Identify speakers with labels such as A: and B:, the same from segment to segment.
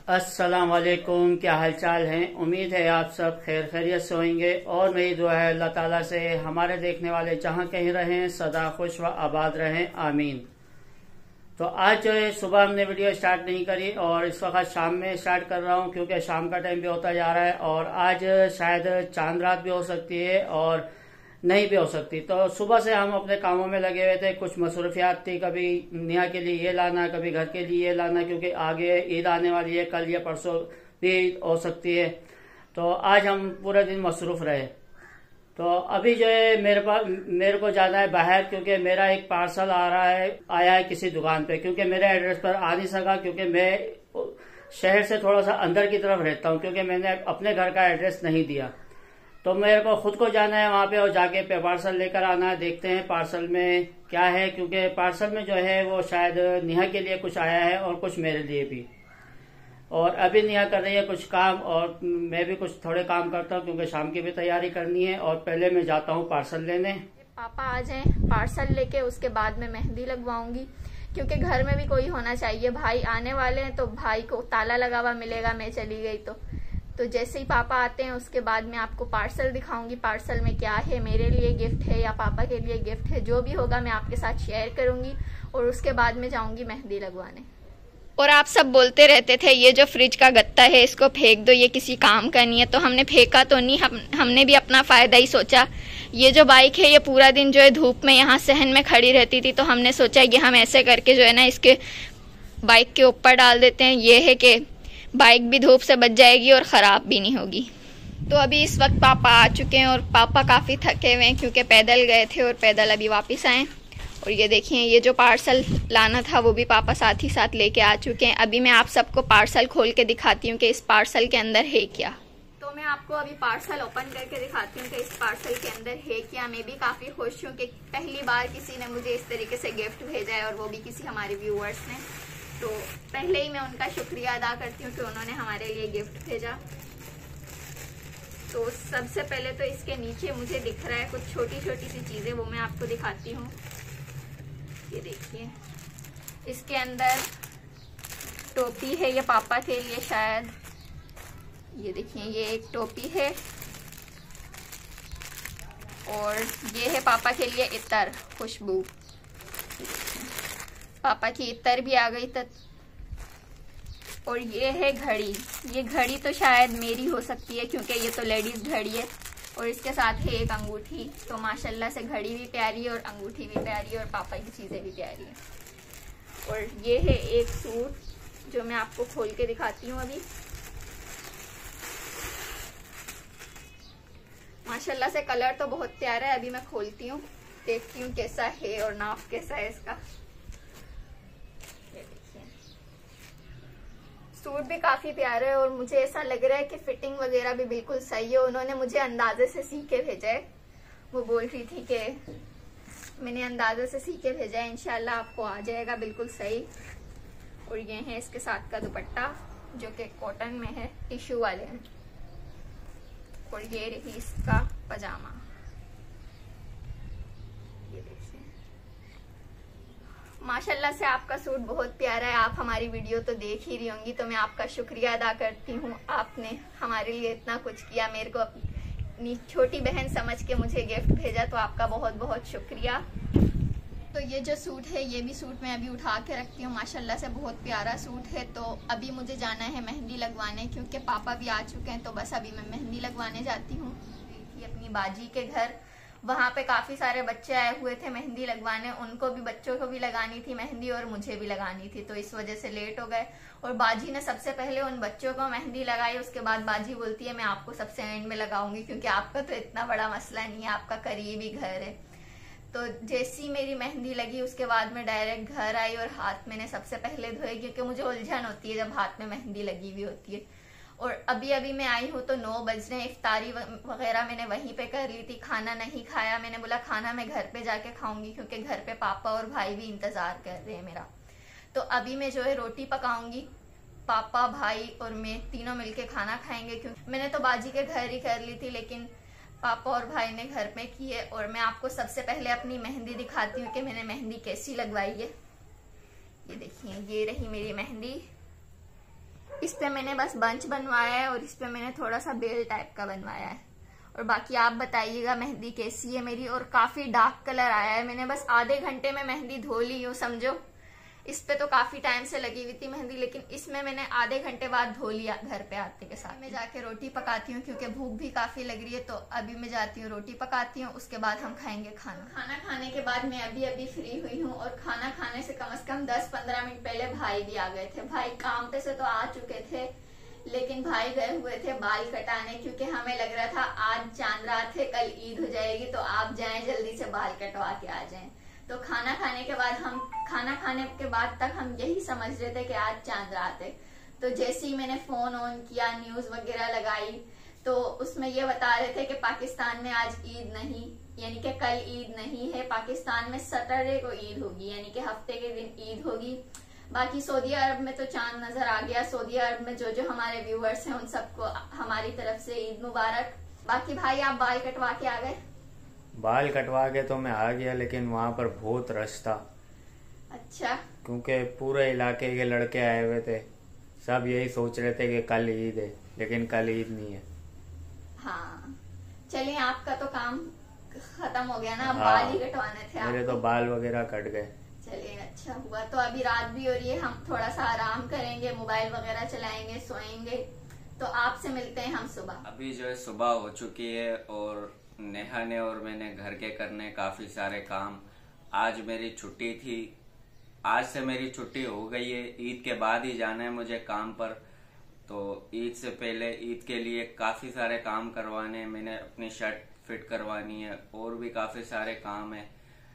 A: अस्सलाम वालेकुम। क्या हालचाल है? उम्मीद है आप सब खैर खैरियत से होंगे और मेरी दुआ है अल्लाह ताला से हमारे देखने वाले जहाँ कहीं रहें सदा खुश व आबाद रहें, आमीन। तो आज जो है सुबह हमने वीडियो स्टार्ट नहीं करी और इस वक्त शाम में स्टार्ट कर रहा हूँ क्योंकि शाम का टाइम भी होता जा रहा है और आज शायद चांद रात भी हो सकती है और नहीं भी हो सकती। तो सुबह से हम अपने कामों में लगे हुए थे, कुछ मसरूफियात थी, कभी निया के लिए ये लाना, कभी घर के लिए ये लाना, क्योंकि आगे ईद आने वाली है, कल या परसों भी हो सकती है। तो आज हम पूरा दिन मसरूफ रहे। तो अभी जो है मेरे को जाना है बाहर क्योंकि मेरा एक पार्सल आया है किसी दुकान पे, क्योंकि मेरे एड्रेस पर आ नहीं सका क्योंकि मैं शहर से थोड़ा सा अंदर की तरफ रहता हूँ, क्योंकि मैंने अपने घर का एड्रेस नहीं दिया। तो मेरे को खुद को जाना है वहां पे और जाके पार्सल लेकर आना है। देखते हैं पार्सल में क्या है, क्योंकि पार्सल में जो है वो शायद नेहा के लिए कुछ आया है और कुछ मेरे लिए भी। और अभी नेहा कर रही है कुछ काम और मैं भी कुछ थोड़े काम करता हूँ क्योंकि शाम की भी तैयारी करनी है। और पहले मैं जाता हूँ पार्सल लेने।
B: पापा आ जाएं पार्सल लेके, उसके बाद मैं मेहंदी लगवाऊंगी क्योंकि घर में भी कोई होना चाहिए। भाई आने वाले हैं तो भाई को ताला लगा हुआ मिलेगा मैं चली गई तो जैसे ही पापा आते हैं उसके बाद मैं आपको पार्सल दिखाऊंगी। पार्सल में क्या है, मेरे लिए गिफ्ट है या पापा के लिए गिफ्ट है, जो भी होगा मैं आपके साथ शेयर करूंगी। और उसके बाद मैं जाऊंगी मेहंदी लगवाने। और आप सब बोलते रहते थे ये जो फ्रिज का गत्ता है इसको फेंक दो, ये किसी काम का नहीं है। तो हमने फेंका तो नहीं, हमने भी अपना फायदा ही सोचा। ये जो बाइक है ये पूरा दिन जो है धूप में यहाँ सहन में खड़ी रहती थी, तो हमने सोचा कि हम ऐसे करके जो है ना इसके बाइक के ऊपर डाल देते हैं। ये है कि बाइक भी धूप से बच जाएगी और ख़राब भी नहीं होगी। तो अभी इस वक्त पापा आ चुके हैं और पापा काफ़ी थके हुए हैं क्योंकि पैदल गए थे और पैदल अभी वापस आए। और ये देखिए ये जो पार्सल लाना था वो भी पापा साथ ही साथ लेके आ चुके हैं। अभी मैं आप सबको पार्सल खोल के दिखाती हूँ कि इस पार्सल के अंदर है क्या। तो मैं आपको अभी पार्सल ओपन करके दिखाती हूँ कि इस पार्सल के अंदर है क्या। मैं भी काफ़ी खुश हूँ कि पहली बार किसी ने मुझे इस तरीके से गिफ्ट भेजा है और वो भी किसी हमारे व्यूअर्स ने। तो पहले ही मैं उनका शुक्रिया अदा करती हूँ कि उन्होंने हमारे लिए गिफ्ट भेजा। तो सबसे पहले तो इसके नीचे मुझे दिख रहा है कुछ छोटी छोटी सी चीज़ें, वो मैं आपको दिखाती हूँ। ये देखिए इसके अंदर टोपी है, ये पापा के लिए शायद। ये देखिए ये एक टोपी है और ये है पापा के लिए इत्र, खुशबू। पापा की इत्र भी आ गई तक। और ये है घड़ी। ये घड़ी तो शायद मेरी हो सकती है क्योंकि ये तो लेडीज घड़ी है। और इसके साथ है एक अंगूठी। तो माशाल्लाह से घड़ी भी प्यारी है और अंगूठी भी प्यारी है और पापा की चीज़ें भी प्यारी है। और ये है एक सूट जो मैं आपको खोल के दिखाती हूँ अभी। माशाल्लाह से कलर तो बहुत प्यारा है। अभी मैं खोलती हूँ, देखती हूँ कैसा है और नाप कैसा है इसका। सूट भी काफी प्यारा है और मुझे ऐसा लग रहा है कि फिटिंग वगैरह भी बिल्कुल सही है। उन्होंने मुझे अंदाजे से सी के भेजा है। वो बोल रही थी कि मैंने अंदाजे से सी के भेजा है, इंशाल्लाह आपको आ जाएगा बिल्कुल सही। और ये है इसके साथ का दुपट्टा जो कि कॉटन में है, टिश्यू वाले हैं। और ये रही इसका पजामा। ये देखिए माशाल्लाह से आपका सूट बहुत प्यारा है। आप हमारी वीडियो तो देख ही रही होंगी, तो मैं आपका शुक्रिया अदा करती हूँ। आपने हमारे लिए इतना कुछ किया, मेरे को अपनी छोटी बहन समझ के मुझे गिफ्ट भेजा, तो आपका बहुत बहुत शुक्रिया। तो ये जो सूट है ये भी सूट मैं अभी उठा के रखती हूँ। माशाल्लाह से बहुत प्यारा सूट है। तो अभी मुझे जाना है मेहंदी लगवाने क्योंकि पापा भी आ चुके हैं। तो बस अभी मैं मेहंदी लगवाने जाती हूँ अपनी बाजी के घर। वहाँ पे काफ़ी सारे बच्चे आए हुए थे मेहंदी लगवाने, उनको भी, बच्चों को भी लगानी थी मेहंदी और मुझे भी लगानी थी, तो इस वजह से लेट हो गए। और बाजी ने सबसे पहले उन बच्चों को मेहंदी लगाई। उसके बाद बाजी बोलती है मैं आपको सबसे एंड में लगाऊंगी क्योंकि आपका तो इतना बड़ा मसला नहीं है, आपका करीबी घर है। तो जैसी मेरी मेहंदी लगी उसके बाद मैं डायरेक्ट घर आई और हाथ मैंने सबसे पहले धोए क्योंकि मुझे उलझन होती है जब हाथ में मेहंदी लगी हुई होती है। और अभी अभी मैं आई हूँ तो 9 बज रहे हैं। इफ्तारी वगैरह मैंने वहीं पे कर ली थी, खाना नहीं खाया। मैंने बोला खाना मैं घर पे जाके खाऊंगी क्योंकि घर पे पापा और भाई भी इंतजार कर रहे हैं मेरा। तो अभी मैं जो है रोटी पकाऊंगी, पापा भाई और मैं तीनों मिलके खाना खाएंगे। क्योंकि मैंने तो बाजी के घर ही कर ली थी लेकिन पापा और भाई ने घर में की है। और मैं आपको सबसे पहले अपनी मेहंदी दिखाती हूँ कि मैंने मेहंदी कैसी लगवाई है। ये देखिए ये रही मेरी मेहंदी। इस पे मैंने बस बंच बनवाया है और इस पे मैंने थोड़ा सा बेल टाइप का बनवाया है। और बाकी आप बताइएगा मेहंदी कैसी है मेरी। और काफी डार्क कलर आया है। मैंने बस आधे घंटे में मेहंदी धो ली हूँ समझो। इस पे तो काफी टाइम से लगी हुई थी मेहंदी, लेकिन इसमें मैंने आधे घंटे बाद धो लिया घर पे आते के साथ। मैं जाके रोटी पकाती हूँ क्योंकि भूख भी काफी लग रही है। तो अभी मैं जाती हूँ रोटी पकाती हूँ, उसके बाद हम खाएंगे खाना। खाना खाने के बाद मैं अभी फ्री हुई हूँ और खाना खाने से कम 10-15 मिनट पहले भाई भी आ गए थे। भाई काम पे से तो आ चुके थे, लेकिन भाई गए हुए थे बाल कटाने, क्योंकि हमें लग रहा था आज चांद रात है, कल ईद हो जाएगी, तो आप जाएं जल्दी से बाल कटवा के आ जाएं। तो खाना खाने के बाद तक हम यही समझ रहे थे कि आज चांद रात है। तो जैसे ही मैंने फोन ऑन किया, न्यूज वगैरह लगाई, तो उसमें ये बता रहे थे कि पाकिस्तान में आज ईद नहीं, यानी कि कल ईद नहीं है। पाकिस्तान में सैटरडे को ईद होगी, यानी कि हफ्ते के दिन ईद होगी। बाकी सऊदी अरब में तो चांद नजर आ गया। सऊदी अरब में जो हमारे व्यूअर्स हैं उन सबको हमारी तरफ से ईद मुबारक। बाकी भाई आप बाल कटवा के आ गए?
C: बाल कटवा के तो मैं आ गया, लेकिन वहाँ पर बहुत रश था।
B: अच्छा।
C: क्योंकि पूरे इलाके के लड़के आए हुए थे, सब यही सोच रहे थे कि कल ईद है, लेकिन कल ईद नहीं है।
B: हाँ चलिए, आपका तो काम खत्म हो गया ना।
C: हाँ,
B: बाल ही कटवाने थे
C: मेरे तो बाल वगैरह कट गए।
B: चलिए अच्छा हुआ। तो अभी रात भी हो रही है, हम थोड़ा सा आराम करेंगे, मोबाइल वगैरह चलाएंगे, सोएंगे। तो आपसे मिलते हैं हम सुबह।
D: अभी जो है सुबह हो चुकी है और नेहा ने और मैंने घर के करने काफी सारे काम। आज मेरी छुट्टी थी, आज से मेरी छुट्टी हो गई है। ईद के बाद ही जाना है मुझे काम पर। तो ईद से पहले ईद के लिए काफी सारे काम करवाने हैं। मैंने अपनी शर्ट फिट करवानी है और भी काफी सारे काम है।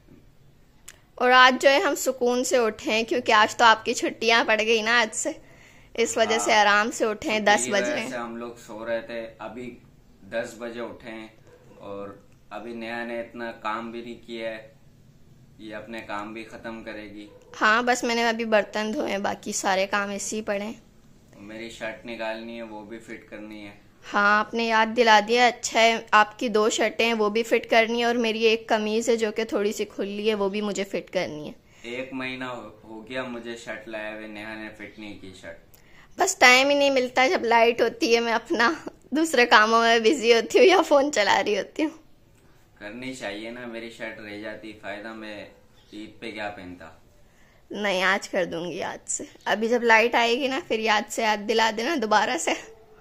B: और आज जो है हम सुकून से उठे हैं, क्योंकि आज तो आपकी छुट्टियां पड़ गई ना आज से, इस वजह से आराम से उठे हैं। 10 बजे
D: हम लोग सो रहे थे, अभी 10 बजे उठे हैं। और अभी नेहा ने इतना काम भी नहीं किया है, ये अपने काम भी खत्म करेगी।
B: हाँ बस मैंने अभी बर्तन धोए, बाकी सारे काम ऐसे ही पड़े।
D: मेरी शर्ट निकालनी है, वो भी फिट करनी है।
B: हाँ आपने याद दिला दिया, अच्छा है। आपकी 2 शर्टें हैं, वो भी फिट करनी है, और मेरी एक कमीज है जो कि थोड़ी सी खुली है, वो भी मुझे फिट करनी है।
D: 1 महीना हो गया मुझे शर्ट लाए हुए, नेहा ने फिट नहीं की शर्ट।
B: बस टाइम ही नहीं मिलता। जब लाइट होती है मैं अपना दूसरे कामों में बिजी होती हूँ या फोन चला रही होती हूँ।
D: करनी चाहिए ना, मेरी शर्ट रह जाती, फायदा मैं ईद पे क्या पहनता।
B: नहीं आज कर दूंगी याद से। अभी जब लाइट आएगी ना फिर याद दिला देना दोबारा से।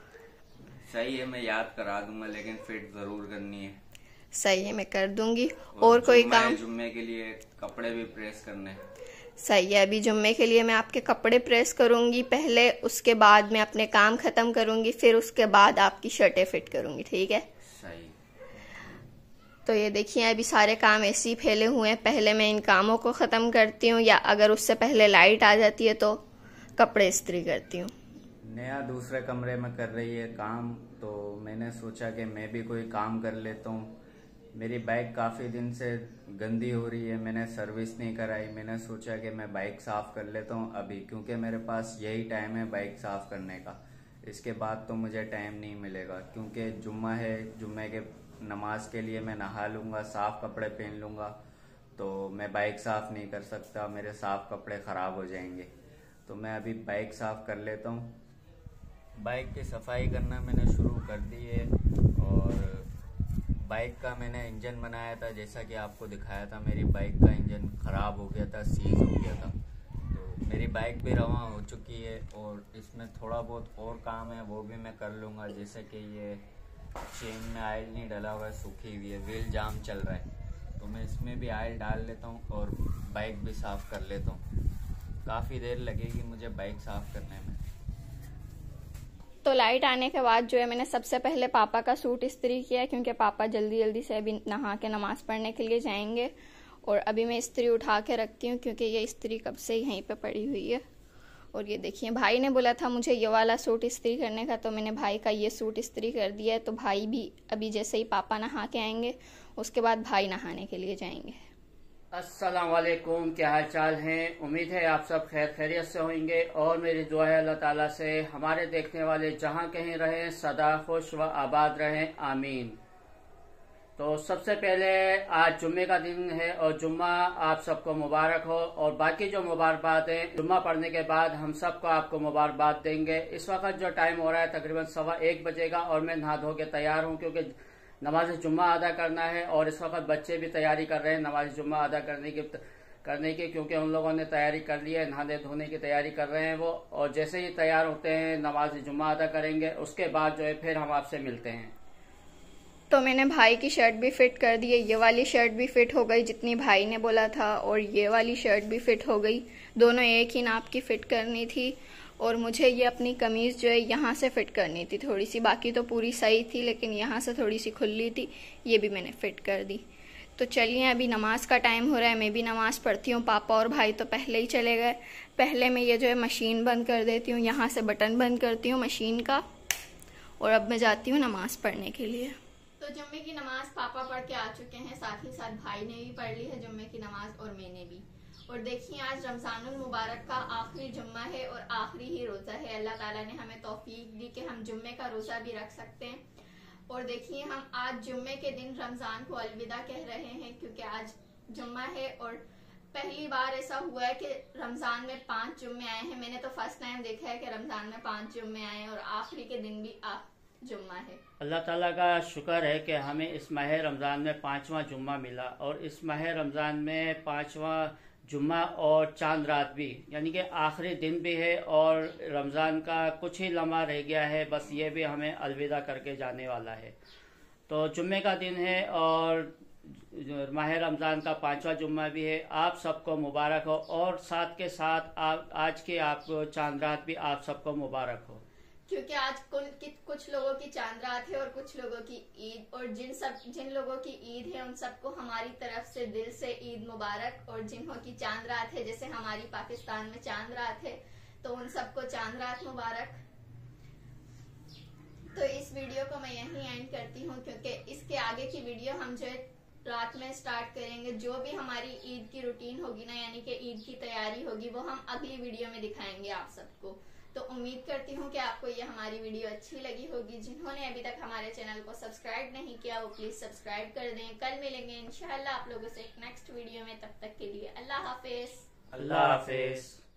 D: सही है, मैं याद करा दूंगा, लेकिन फिट जरूर करनी है।
B: सही है, मैं कर दूंगी। और कोई काम?
D: जुम्मे के लिए कपड़े भी प्रेस करने।
B: सही है, अभी जुम्मे के लिए मैं आपके कपड़े प्रेस करूंगी पहले, उसके बाद मैं अपने काम खत्म करूंगी, फिर उसके बाद आपकी शर्टें फिट करूंगी। ठीक है?
D: सही।
B: तो ये देखिए अभी सारे काम ऐसे ही फैले हुए हैं। पहले मैं इन कामों को खत्म करती हूँ, या अगर उससे पहले लाइट आ जाती है तो कपड़े इस्त्री करती हूँ।
C: नेहा दूसरे कमरे में कर रही है काम, तो मैंने सोचा कि मैं भी कोई काम कर लेता हूँ। मेरी बाइक काफ़ी दिन से गंदी हो रही है, मैंने सर्विस नहीं कराई। मैंने सोचा कि मैं बाइक साफ़ कर लेता हूँ अभी, क्योंकि मेरे पास यही टाइम है बाइक साफ़ करने का। इसके बाद तो मुझे टाइम नहीं मिलेगा, क्योंकि जुम्मा है। जुम्मे के नमाज के लिए मैं नहा लूँगा, साफ़ कपड़े पहन लूँगा, तो मैं बाइक साफ़ नहीं कर सकता, मेरे साफ़ कपड़े ख़राब हो जाएंगे। तो मैं अभी बाइक साफ़ कर लेता हूँ। बाइक की सफाई करना मैंने शुरू कर दी है। और बाइक का मैंने इंजन बनाया था, जैसा कि आपको दिखाया था। मेरी बाइक का इंजन ख़राब हो गया था, सीज हो गया था। तो मेरी बाइक भी रवा हो चुकी है, और इसमें थोड़ा बहुत और काम है, वो भी मैं कर लूँगा। जैसे कि ये चेन में ऑयल नहीं डला हुआ है, सूखी हुई है, व्हील जाम चल रहा है, तो मैं इसमें भी ऑयल डाल लेता हूँ और बाइक भी साफ़ कर लेता हूँ। काफ़ी देर लगेगी मुझे बाइक साफ़ करने में।
B: तो लाइट आने के बाद जो है मैंने सबसे पहले पापा का सूट इस्त्री किया, क्योंकि पापा जल्दी जल्दी से अभी नहा के नमाज पढ़ने के लिए जाएंगे। और अभी मैं इस्त्री उठा के रखती हूँ, क्योंकि ये इस्त्री कब से यहीं पे पड़ी हुई है। और ये देखिए भाई ने बोला था मुझे ये वाला सूट इस्त्री करने का, तो मैंने भाई का ये सूट इस्त्री कर दिया है। तो भाई भी अभी जैसे ही पापा नहा के आएंगे उसके बाद भाई नहाने के लिए जाएंगे।
A: अस्सलाम वालेकुम, क्या हाल चाल हैं? उम्मीद है आप सब खैर खैरियत से होंगे। और मेरी दुआ है अल्लाह ताला से हमारे देखने वाले जहां कहीं रहें सदा खुश व आबाद रहें, आमीन। तो सबसे पहले आज जुम्मे का दिन है और जुम्मा आप सबको मुबारक हो। और बाकी जो मुबारकबाद है जुम्मा पढ़ने के बाद हम सबको आपको मुबारकबाद देंगे। इस वक्त जो टाइम हो रहा है तकरीबन 1:15 बजेगा और मैं नहा धो के तैयार हूँ क्योंकि नमाज जुम्मा अदा करना है। और इस वक्त बच्चे भी तैयारी कर रहे हैं नमाज जुम्मा अदा करने की क्योंकि उन लोगों ने तैयारी कर ली है, नहाने धोने की तैयारी कर रहे हैं वो। और जैसे ही तैयार होते हैं नमाज जुम्मा अदा करेंगे, उसके बाद जो है फिर हम आपसे मिलते हैं।
B: तो मैंने भाई की शर्ट भी फिट कर दी है, ये वाली शर्ट भी फिट हो गई जितनी भाई ने बोला था, और ये वाली शर्ट भी फिट हो गई। दोनों एक ही नाप की फिट करनी थी। और मुझे ये अपनी कमीज़ जो है यहाँ से फिट करनी थी थोड़ी सी, बाकी तो पूरी सही थी लेकिन यहाँ से थोड़ी सी खुली थी, ये भी मैंने फिट कर दी। तो चलिए अभी नमाज का टाइम हो रहा है, मैं भी नमाज़ पढ़ती हूँ। पापा और भाई तो पहले ही चले गए। पहले मैं ये जो है मशीन बंद कर देती हूँ, यहाँ से बटन बंद करती हूँ मशीन का, और अब मैं जाती हूँ नमाज़ पढ़ने के लिए। तो जुम्मे की नमाज पापा पढ़ के आ चुके हैं, साथ ही साथ भाई ने भी पढ़ ली है जुम्मे की नमाज और मैंने भी। और देखिए आज रमजानुल मुबारक का आखिरी जुम्मा है और आखिरी ही रोज़ा है। अल्लाह ताला ने हमें तौफीक दी कि हम जुम्मे का रोज़ा भी रख सकते हैं। और देखिए हम आज जुम्मे के दिन रमज़ान को अलविदा कह रहे हैं क्योंकि आज जुम्मा है। और पहली बार ऐसा हुआ है कि रमज़ान में 5 जुम्मे आए हैं। मैंने तो फर्स्ट टाइम देखा है कि रमज़ान में 5 जुम्मे आए हैं और आखिरी के दिन भी जुम्मा है।
A: अल्लाह ताला का शुक्र है कि हमें इस माह रमज़ान में 5वां जुम्मा मिला। और इस माह रमज़ान में 5वां जुम्मा और चांद रात भी, यानी कि आखिरी दिन भी है और रमज़ान का कुछ ही लम्हा रह गया है, बस ये भी हमें अलविदा करके जाने वाला है। तो जुम्मे का दिन है और माह रमज़ान का 5वां जुम्मा भी है। आप सबको मुबारक हो और साथ के साथ आज की आपको चांद रात भी आप सबको मुबारक हो,
B: क्योंकि आज कुछ लोगों की चांद रात है और कुछ लोगों की ईद। और जिन लोगों की ईद है उन सबको हमारी तरफ से दिल से ईद मुबारक। और जिन्हों की चांद रात है, जैसे हमारी पाकिस्तान में चांद रात है, तो उन सबको चांद रात मुबारक। तो इस वीडियो को मैं यहीं एंड करती हूँ क्योंकि इसके आगे की वीडियो हम जो रात में स्टार्ट करेंगे। जो भी हमारी ईद की रूटीन होगी ना, यानी कि ईद की तैयारी होगी, वो हम अगली वीडियो में दिखाएंगे आप सबको। तो उम्मीद करती हूँ कि आपको ये हमारी वीडियो अच्छी लगी होगी। जिन्होंने अभी तक हमारे चैनल को सब्सक्राइब नहीं किया वो प्लीज सब्सक्राइब कर दें। कल मिलेंगे इंशाल्लाह आप लोगों से एक नेक्स्ट वीडियो में, तब तक के लिए अल्लाह हाफिज।
A: अल्लाह हाफिज।